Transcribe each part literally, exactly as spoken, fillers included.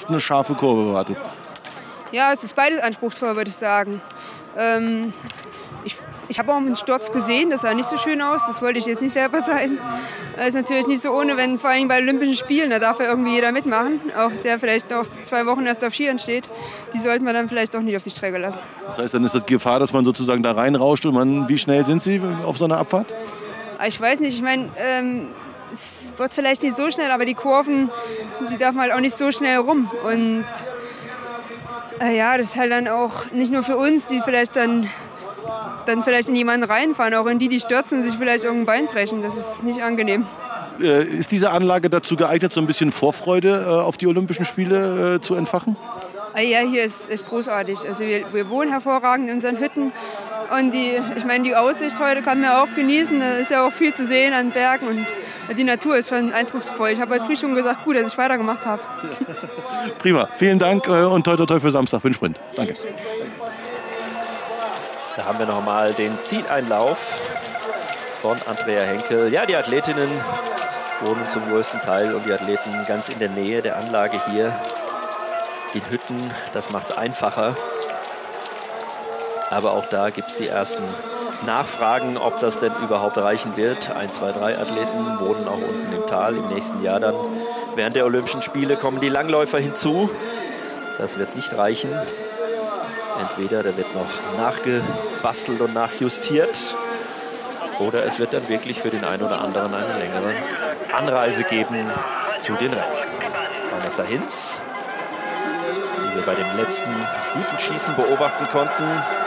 eine scharfe Kurve wartet? Ja, es ist beides anspruchsvoll, würde ich sagen. Ähm, ich ich habe auch einen Sturz gesehen, das sah nicht so schön aus. Das wollte ich jetzt nicht selber sein. Das ist natürlich nicht so ohne, wenn vor allem bei Olympischen Spielen, da darf ja irgendwie jeder mitmachen. Auch der vielleicht auch zwei Wochen erst auf Skiern steht. Die sollten wir dann vielleicht doch nicht auf die Strecke lassen. Das heißt, dann ist das die Gefahr, dass man sozusagen da reinrauscht und man, wie schnell sind Sie auf so einer Abfahrt? Ich weiß nicht, ich meine, ähm, es wird vielleicht nicht so schnell, aber die Kurven, die darf man halt auch nicht so schnell rum. Und äh, ja, das ist halt dann auch nicht nur für uns, die vielleicht dann, dann vielleicht in jemanden reinfahren, auch in die, die stürzen und sich vielleicht irgendein Bein brechen. Das ist nicht angenehm. Äh, ist diese Anlage dazu geeignet, so ein bisschen Vorfreude äh, auf die Olympischen Spiele äh, zu entfachen? Ja, hier ist echt großartig. Also wir, wir wohnen hervorragend in unseren Hütten. Und die, ich meine, die Aussicht heute kann man auch genießen. Da ist ja auch viel zu sehen an Bergen. Und die Natur ist schon eindrucksvoll. Ich habe heute früh schon gesagt, gut, dass ich weitergemacht habe. Prima. Vielen Dank und toi toi toi für Samstag für den Sprint. Danke. Da haben wir noch mal den Zieleinlauf von Andrea Henkel. Ja, die Athletinnen wohnen zum größten Teil und die Athleten ganz in der Nähe der Anlage hier in Hütten. Das macht es einfacher. Aber auch da gibt es die ersten Nachfragen, ob das denn überhaupt reichen wird. Ein, zwei, drei Athleten wohnen auch unten im Tal. Im nächsten Jahr dann während der Olympischen Spiele kommen die Langläufer hinzu. Das wird nicht reichen. Entweder da wird noch nachgebastelt und nachjustiert oder es wird dann wirklich für den einen oder anderen eine längere Anreise geben zu den Rennen. Vanessa Hinz, die wir bei dem letzten guten Schießen beobachten konnten.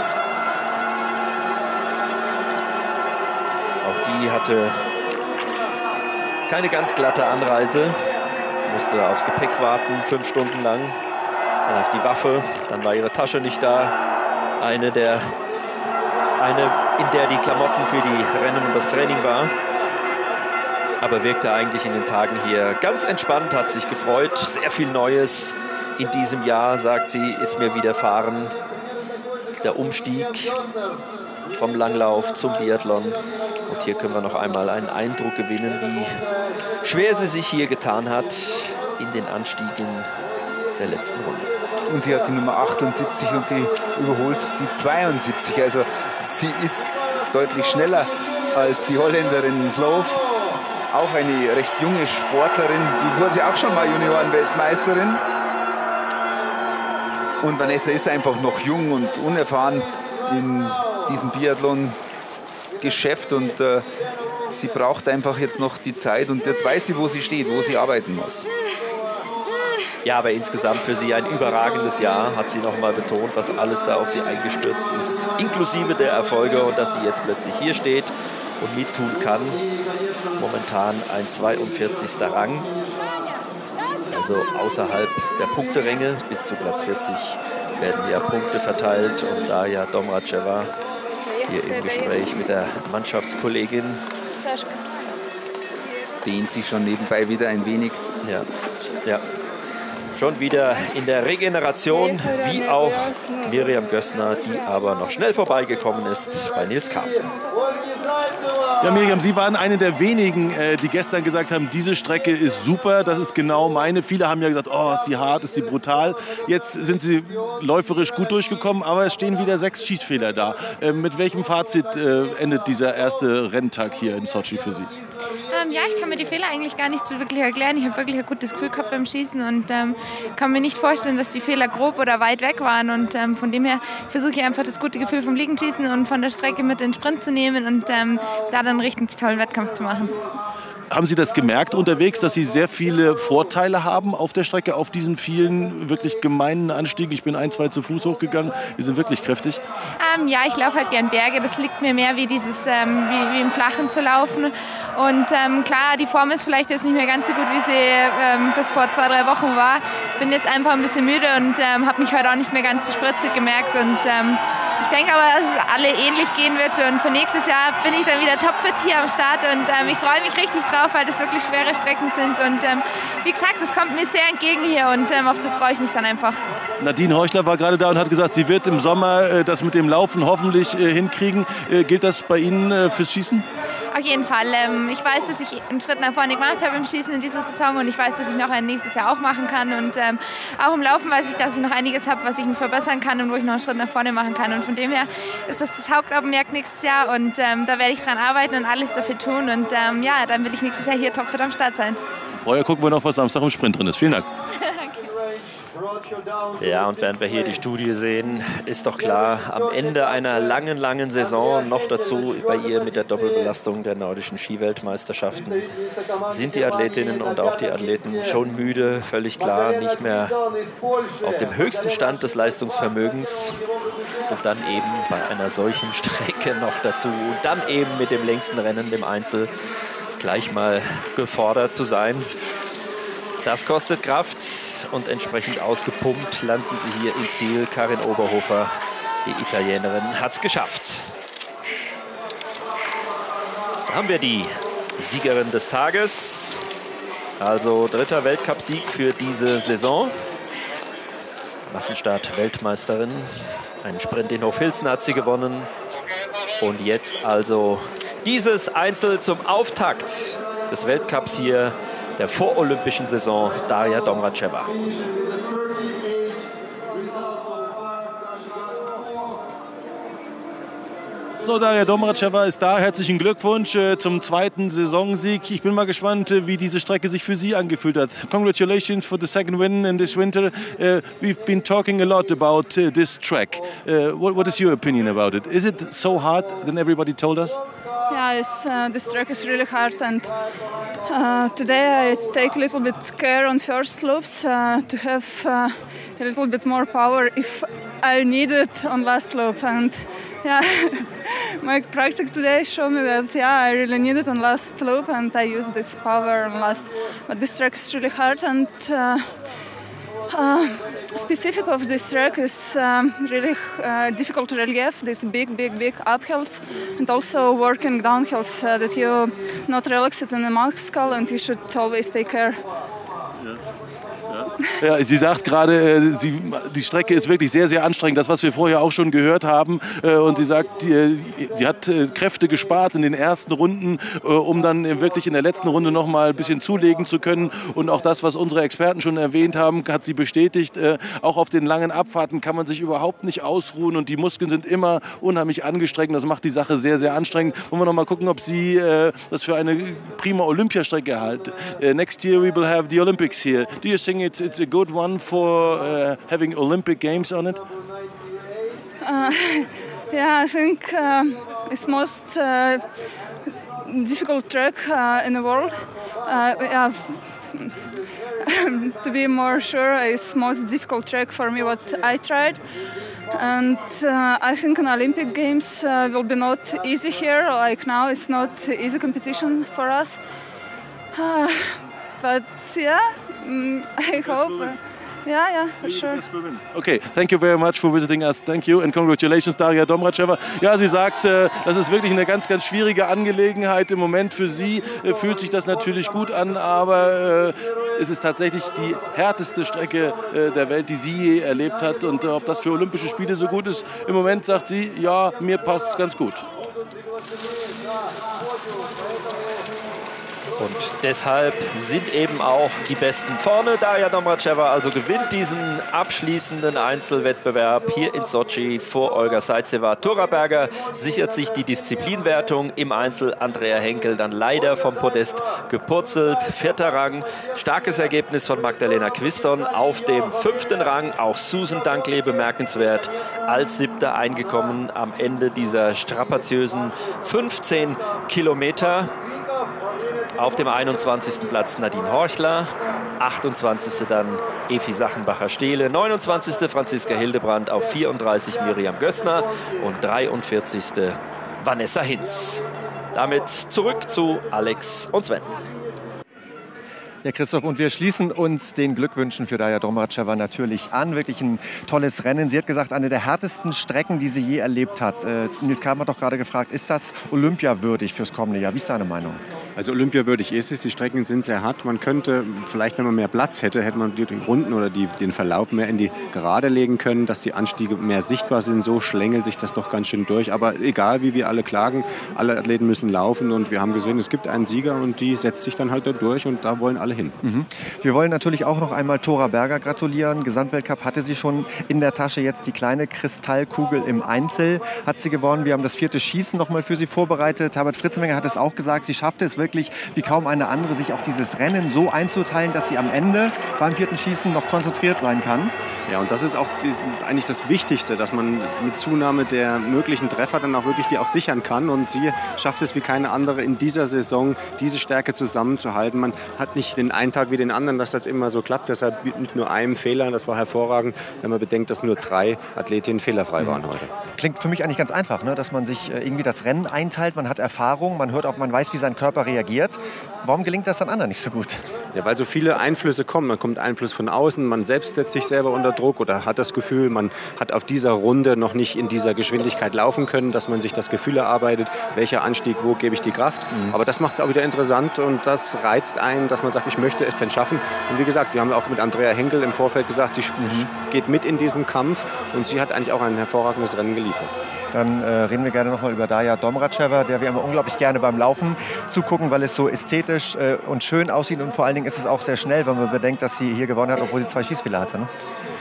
Auch die hatte keine ganz glatte Anreise, musste aufs Gepäck warten, fünf Stunden lang. Dann auf die Waffe, dann war ihre Tasche nicht da. Eine, der, eine, in der die Klamotten für die Rennen und das Training war. Aber wirkte eigentlich in den Tagen hier ganz entspannt, hat sich gefreut. Sehr viel Neues in diesem Jahr, sagt sie, ist mir widerfahren. Der Umstieg vom Langlauf zum Biathlon. Und hier können wir noch einmal einen Eindruck gewinnen, wie schwer sie sich hier getan hat in den Anstiegen der letzten Runde. Und sie hat die Nummer achtundsiebzig und die überholt die zweiundsiebzig. Also sie ist deutlich schneller als die Holländerin Sloof. Auch eine recht junge Sportlerin, die wurde auch schon mal Juniorenweltmeisterin. Und Vanessa ist einfach noch jung und unerfahren in diesem Biathlon-Geschäft. Und äh, sie braucht einfach jetzt noch die Zeit. Und jetzt weiß sie, wo sie steht, wo sie arbeiten muss. Ja, aber insgesamt für sie ein überragendes Jahr, hat sie noch mal betont, was alles da auf sie eingestürzt ist, inklusive der Erfolge und dass sie jetzt plötzlich hier steht und mittun kann. Momentan ein zweiundvierzigster Rang, also außerhalb der Punkteränge. Bis zu Platz vierzig werden ja Punkte verteilt und da ja Domracheva hier im Gespräch mit der Mannschaftskollegin dehnt sich schon nebenbei wieder ein wenig. Ja, ja. Schon wieder in der Regeneration, wie auch Miriam Gössner, die aber noch schnell vorbeigekommen ist bei Nils Kapp. Ja, Miriam, Sie waren eine der wenigen, äh, die gestern gesagt haben, diese Strecke ist super, das ist genau meine. Viele haben ja gesagt, oh, ist die hart, ist die brutal. Jetzt sind Sie läuferisch gut durchgekommen, aber es stehen wieder sechs Schießfehler da. Äh, mit welchem Fazit äh, endet dieser erste Renntag hier in Sochi für Sie? Ähm, ja, ich kann mir die Fehler eigentlich gar nicht so wirklich erklären. Ich habe wirklich ein gutes Gefühl gehabt beim Schießen und ähm, kann mir nicht vorstellen, dass die Fehler grob oder weit weg waren. Und ähm, von dem her versuche ich einfach das gute Gefühl vom Liegenschießen und von der Strecke mit in den Sprint zu nehmen und ähm, da dann einen richtig tollen Wettkampf zu machen. Haben Sie das gemerkt unterwegs, dass Sie sehr viele Vorteile haben auf der Strecke, auf diesen vielen wirklich gemeinen Anstiegen? Ich bin ein, zwei zu Fuß hochgegangen, die sind wirklich kräftig. Ähm, ja, ich laufe halt gern Berge, das liegt mir mehr wie, dieses, ähm, wie, wie im Flachen zu laufen. Und ähm, klar, die Form ist vielleicht jetzt nicht mehr ganz so gut, wie sie ähm, bis vor zwei, drei Wochen war. Ich bin jetzt einfach ein bisschen müde und ähm, habe mich heute auch nicht mehr ganz so spritzig gemerkt. Und ähm, ich denke aber, dass es alle ähnlich gehen wird und für nächstes Jahr bin ich dann wieder topfit hier am Start und ähm, ich freue mich richtig drauf, weil das wirklich schwere Strecken sind und ähm, wie gesagt, es kommt mir sehr entgegen hier und ähm, auf das freue ich mich dann einfach. Nadine Heuchler war gerade da und hat gesagt, sie wird im Sommer äh, das mit dem Laufen hoffentlich äh, hinkriegen. Äh, gilt das bei Ihnen äh, fürs Schießen? Auf jeden Fall. Ähm, ich weiß, dass ich einen Schritt nach vorne gemacht habe im Schießen in dieser Saison und ich weiß, dass ich noch ein nächstes Jahr auch machen kann. Und ähm, auch im Laufen weiß ich, dass ich noch einiges habe, was ich mir verbessern kann und wo ich noch einen Schritt nach vorne machen kann. Und von dem her ist das das Hauptaugenmerk nächstes Jahr und ähm, da werde ich dran arbeiten und alles dafür tun. Und ähm, ja, dann will ich nächstes Jahr hier topfit am Start sein. Vorher gucken wir noch, was Samstag im Sprint drin ist. Vielen Dank. Ja, und während wir hier die Studie sehen, ist doch klar, am Ende einer langen, langen Saison, noch dazu bei ihr mit der Doppelbelastung der nordischen Skiweltmeisterschaften, sind die Athletinnen und auch die Athleten schon müde, völlig klar, nicht mehr auf dem höchsten Stand des Leistungsvermögens und dann eben bei einer solchen Strecke noch dazu und dann eben mit dem längsten Rennen, dem Einzel, gleich mal gefordert zu sein. Das kostet Kraft und entsprechend ausgepumpt landen sie hier im Ziel. Karin Oberhofer, die Italienerin, hat es geschafft. Da haben wir die Siegerin des Tages. Also dritter Weltcupsieg für diese Saison. Massenstart-Weltmeisterin. Einen Sprint in Hochfilzen hat sie gewonnen. Und jetzt also dieses Einzel zum Auftakt des Weltcups hier der vorolympischen Saison, Daria Domracheva. So, Daria Domracheva ist da. Herzlichen Glückwunsch äh, zum zweiten Saisonsieg. Ich bin mal gespannt, äh, wie diese Strecke sich für Sie angefühlt hat. Congratulations for the second win in this winter. Uh, we've been talking a lot about uh, this track. Uh, what, what is your opinion about it? Is it so hard than everybody told us? Yeah, it's, uh, this track is really hard, and uh, today I take a little bit care on first slopes uh, to have uh, a little bit more power if I need it on last slope. And yeah, my practice today showed me that yeah, I really need it on last slope, and I use this power on last. But this track is really hard, and uh, uh, specific of this track is um, really uh, difficult relief, these big, big, big uphills, and also working downhills uh, that you not relax it in the max skull, and you should always take care. Ja, sie sagt gerade, sie, die Strecke ist wirklich sehr, sehr anstrengend. Das, was wir vorher auch schon gehört haben. Und sie sagt, sie hat Kräfte gespart in den ersten Runden, um dann wirklich in der letzten Runde noch mal ein bisschen zulegen zu können. Und auch das, was unsere Experten schon erwähnt haben, hat sie bestätigt. Auch auf den langen Abfahrten kann man sich überhaupt nicht ausruhen und die Muskeln sind immer unheimlich angestrengt. Das macht die Sache sehr, sehr anstrengend. Wollen wir noch mal gucken, ob sie das für eine prima Olympiastrecke hält. Next year we will have the Olympics here. Do you think it's it's a good one for uh, having Olympic Games on it? Uh, yeah, I think uh, it's most uh, difficult track uh, in the world. Uh, yeah, to be more sure, it's most difficult track for me what I tried. And uh, I think an Olympic Games uh, will be not easy here. Like now, it's not easy competition for us. Uh, but yeah. Mm, I hope. Uh, yeah, yeah, for sure. Okay, thank you very much for visiting us. Thank you and congratulations, Daria Domracheva. Ja, sie sagt, äh, das ist wirklich eine ganz, ganz schwierige Angelegenheit im Moment für sie. Äh, fühlt sich das natürlich gut an, aber äh, es ist tatsächlich die härteste Strecke äh, der Welt, die sie je erlebt hat. Und äh, ob das für Olympische Spiele so gut ist, im Moment sagt sie, ja, mir passt es ganz gut. Und deshalb sind eben auch die Besten vorne. Daria Domracheva also gewinnt diesen abschließenden Einzelwettbewerb hier in Sotschi vor Olga Zaitseva. Tora Berger sichert sich die Disziplinwertung im Einzel. Andrea Henkel dann leider vom Podest gepurzelt. Vierter Rang. Starkes Ergebnis von Magdalena Quiston auf dem fünften Rang. Auch Susan Dunkley bemerkenswert als Siebter eingekommen am Ende dieser strapaziösen fünfzehn Kilometer. Auf dem einundzwanzigsten Platz Nadine Horchler, achtundzwanzigsten dann Efi Sachenbacher-Stehle, neunundzwanzigsten Franziska Hildebrand, auf vierunddreißig Miriam Gössner und dreiundvierzigsten Vanessa Hinz. Damit zurück zu Alex und Sven. Ja, Christoph, und wir schließen uns den Glückwünschen für Daria Domracheva natürlich an. Wirklich ein tolles Rennen. Sie hat gesagt, eine der härtesten Strecken, die sie je erlebt hat. Äh, Nils Kahm hat doch gerade gefragt, ist das olympiawürdig fürs kommende Jahr? Wie ist deine Meinung? Also olympiawürdig ist es, die Strecken sind sehr hart. Man könnte, vielleicht wenn man mehr Platz hätte, hätte man die Runden oder die, den Verlauf mehr in die Gerade legen können, dass die Anstiege mehr sichtbar sind. So schlängelt sich das doch ganz schön durch. Aber egal, wie wir alle klagen, alle Athleten müssen laufen und wir haben gesehen, es gibt einen Sieger und die setzt sich dann halt da durch und da wollen alle hin. Mhm. Wir wollen natürlich auch noch einmal Thora Berger gratulieren. Gesamtweltcup hatte sie schon in der Tasche, jetzt die kleine Kristallkugel im Einzel hat sie gewonnen. Wir haben das vierte Schießen noch mal für sie vorbereitet. Herbert Fritzenmenger hat es auch gesagt, sie schaffte es wirklich wie kaum eine andere, sich auch dieses Rennen so einzuteilen, dass sie am Ende beim vierten Schießen noch konzentriert sein kann. Ja, und das ist auch die, eigentlich das Wichtigste, dass man mit Zunahme der möglichen Treffer dann auch wirklich die auch sichern kann. Und sie schafft es wie keine andere in dieser Saison, diese Stärke zusammenzuhalten. Man hat nicht den einen Tag wie den anderen, dass das immer so klappt. Deshalb mit nur einem Fehler, das war hervorragend, wenn man bedenkt, dass nur drei Athletinnen fehlerfrei waren heute. Klingt für mich eigentlich ganz einfach, ne? Dass man sich irgendwie das Rennen einteilt, man hat Erfahrung, man hört auch, man weiß, wie sein Körper reagiert. Warum gelingt das dann anderen nicht so gut? Ja, weil so viele Einflüsse kommen. Man kommt Einfluss von außen, man selbst setzt sich selber unter Druck oder hat das Gefühl, man hat auf dieser Runde noch nicht in dieser Geschwindigkeit laufen können, dass man sich das Gefühl erarbeitet, welcher Anstieg, wo gebe ich die Kraft. Mhm. Aber das macht es auch wieder interessant und das reizt einen, dass man sagt, ich möchte es denn schaffen. Und wie gesagt, wir haben auch mit Andrea Henkel im Vorfeld gesagt, sie mhm. geht mit in diesen Kampf und sie hat eigentlich auch ein hervorragendes Rennen geliefert. Dann äh, reden wir gerne noch mal über Darja Domracheva, der wir immer unglaublich gerne beim Laufen zugucken, weil es so ästhetisch äh, und schön aussieht und vor allen Dingen ist es auch sehr schnell, wenn man bedenkt, dass sie hier gewonnen hat, obwohl sie zwei Schießfehler hatte. Ne?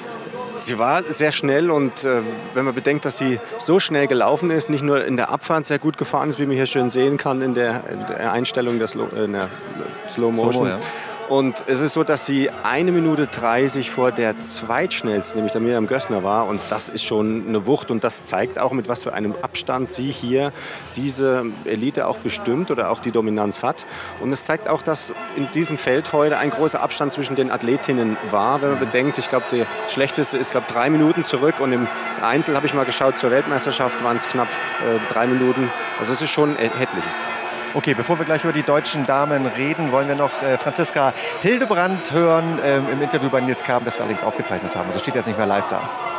Sie war sehr schnell und äh, wenn man bedenkt, dass sie so schnell gelaufen ist, nicht nur in der Abfahrt sehr gut gefahren ist, wie man hier schön sehen kann in der, in der Einstellung der Slow, äh, in der Slow Motion. Slow-Mo, ja. Und es ist so, dass sie eine Minute dreißig vor der zweitschnellsten, nämlich der Miriam Gössner war. Und das ist schon eine Wucht. Und das zeigt auch, mit was für einem Abstand sie hier diese Elite auch bestimmt oder auch die Dominanz hat. Und es zeigt auch, dass in diesem Feld heute ein großer Abstand zwischen den Athletinnen war. Wenn man bedenkt, ich glaube, der schlechteste ist, glaube drei Minuten zurück. Und im Einzel habe ich mal geschaut, zur Weltmeisterschaft waren es knapp äh, drei Minuten. Also es ist schon etliches. Okay, bevor wir gleich über die deutschen Damen reden, wollen wir noch äh, Franziska Hildebrandt hören ähm, im Interview bei Nils Kaben, das wir allerdings aufgezeichnet haben. Also steht jetzt nicht mehr live da.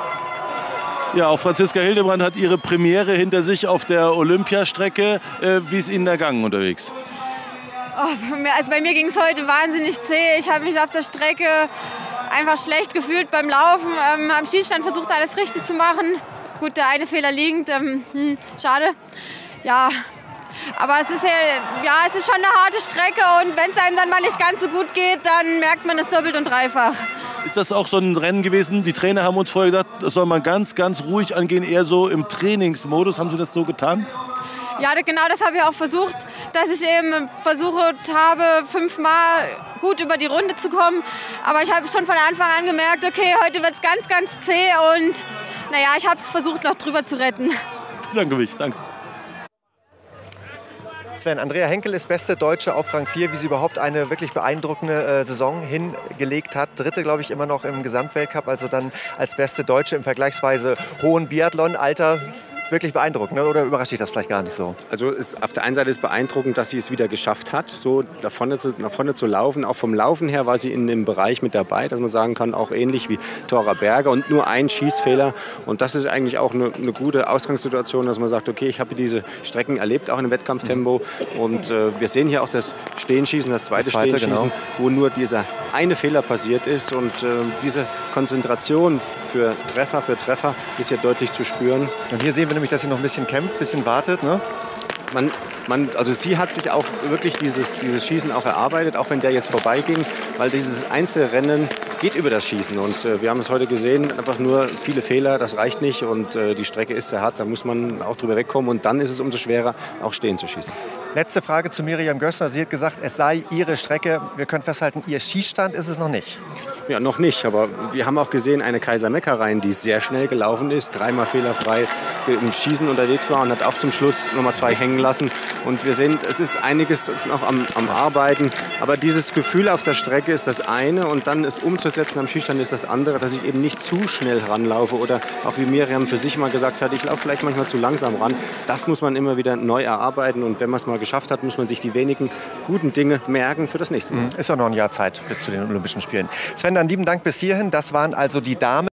Ja, auch Franziska Hildebrandt hat ihre Premiere hinter sich auf der Olympiastrecke. Äh, wie ist Ihnen ergangen unterwegs? Oh, also bei mir ging es heute wahnsinnig zäh. Ich habe mich auf der Strecke einfach schlecht gefühlt beim Laufen. Ähm, am Schießstand versucht, alles richtig zu machen. Gut, der eine Fehler liegend. Ähm, hm, schade. Ja. Aber es ist, ja, ja, es ist schon eine harte Strecke und wenn es einem dann mal nicht ganz so gut geht, dann merkt man es doppelt und dreifach. Ist das auch so ein Rennen gewesen? Die Trainer haben uns vorher gesagt, das soll man ganz, ganz ruhig angehen, eher so im Trainingsmodus. Haben Sie das so getan? Ja, genau das habe ich auch versucht, dass ich eben versucht habe, fünfmal gut über die Runde zu kommen. Aber ich habe schon von Anfang an gemerkt, okay, heute wird es ganz, ganz zäh und naja, ich habe es versucht, noch drüber zu retten. Danke, mich, danke. Sven, Andrea Henkel ist beste Deutsche auf Rang vier, wie sie überhaupt eine wirklich beeindruckende äh, Saison hingelegt hat. Dritte, glaube ich, immer noch im Gesamtweltcup, also dann als beste Deutsche im vergleichsweise hohen Biathlon-Alter. Wirklich beeindruckend, ne? Oder überrascht dich das vielleicht gar nicht so? Also ist, auf der einen Seite ist beeindruckend, dass sie es wieder geschafft hat, so nach vorne, zu, nach vorne zu laufen. Auch vom Laufen her war sie in dem Bereich mit dabei, dass man sagen kann, auch ähnlich wie Thora Berger und nur ein Schießfehler. Und das ist eigentlich auch eine, eine gute Ausgangssituation, dass man sagt, okay, ich habe diese Strecken erlebt, auch in Wettkampftempo. Und äh, wir sehen hier auch das Stehenschießen, das zweite, das zweite Stehenschießen, genau, wo nur dieser eine Fehler passiert ist. Und äh, diese Konzentration für Treffer, für Treffer ist hier deutlich zu spüren. Und hier sehen wir nämlich, dass sie noch ein bisschen kämpft, ein bisschen wartet, ne? Man, man, also sie hat sich auch wirklich dieses, dieses Schießen auch erarbeitet, auch wenn der jetzt vorbeiging, weil dieses Einzelrennen geht über das Schießen und äh, wir haben es heute gesehen, einfach nur viele Fehler, das reicht nicht und äh, die Strecke ist sehr hart, da muss man auch drüber wegkommen und dann ist es umso schwerer, auch stehen zu schießen. Letzte Frage zu Miriam Gössner. Sie hat gesagt, es sei ihre Strecke. Wir können festhalten, ihr Schießstand ist es noch nicht. Ja, noch nicht, aber wir haben auch gesehen, eine Kaiser Meckereien, die sehr schnell gelaufen ist, dreimal fehlerfrei im Schießen unterwegs war und hat auch zum Schluss nochmal zwei hängen lassen. Und wir sehen, es ist einiges noch am, am Arbeiten, aber dieses Gefühl auf der Strecke ist das eine und dann es umzusetzen am Schießstand ist das andere, dass ich eben nicht zu schnell ranlaufe oder auch wie Miriam für sich mal gesagt hat, ich laufe vielleicht manchmal zu langsam ran. Das muss man immer wieder neu erarbeiten und wenn man es mal geschafft hat, muss man sich die wenigen guten Dinge merken für das nächste Mal. Ist ja noch ein Jahr Zeit bis zu den Olympischen Spielen. Sven, dann lieben Dank bis hierhin. Das waren also die Damen.